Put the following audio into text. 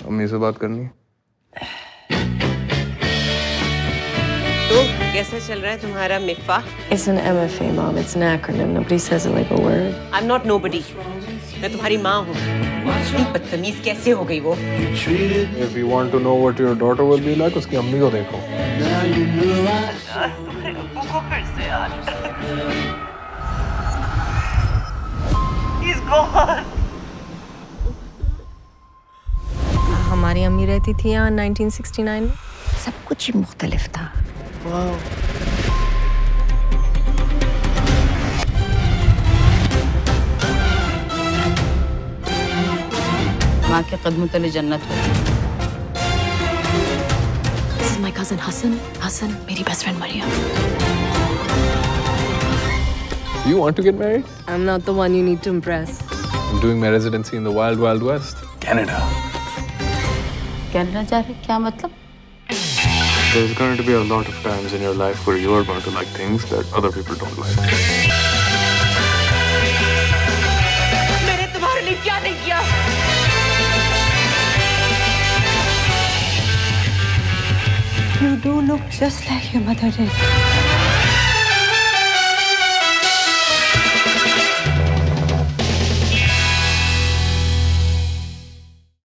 अम्मी से बात करनी है। तो कैसा चल रहा है तुम्हारा मिफ़ा? It's an MFA, Mom. It's an acronym. Nobody says it like a word. I'm not nobody. मैं तुम्हारी माँ हूँ। इतनी बदतमीज कैसे हो गई वो? If you want to know what your daughter will be like, उसकी अम्मी को देखो। He's gone. हमारी अम्मी रहती थी यहाँ 1969 में। सब कुछ ही मुख्तलिफ था। माँ के कदमों तले जन्नत हो। This is my cousin Hassan. Hassan, मेरी best friend Maria. Do you want to get married? I'm not the one you need to impress. I'm doing my residency in the wild, wild west, Canada. Canada जा रहे क्या मतलब? There's going to be a lot of times in your life where you are going to like things that other people don't like. मैंने तुम्हारे लिए क्या नहीं किया? You do look just like your mother did.